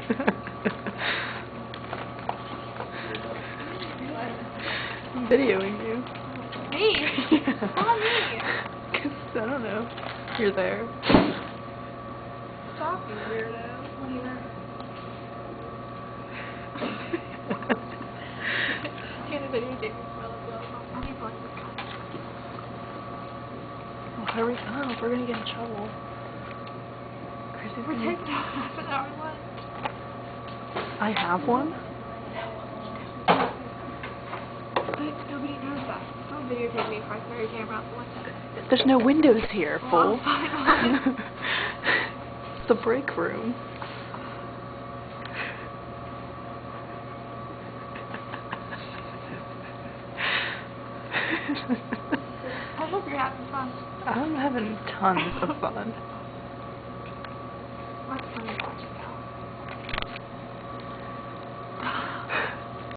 I'm videoing you. Me? Yeah. Call me. Cause I don't know. You're there. Stop, you weirdo. What do you know? Can't videotape me smell as well. I need to like this guy. Well, hurry up. We're gonna get in trouble. Chrissy's We're gonna... taking half an hour lunch. I have one? But nobody knows that. Don't videotape me if I carry a camera out the window. There's no windows here, fool. Well, fine. It's the break room. I hope you're having fun. I'm having tons of fun. What's fun to watch?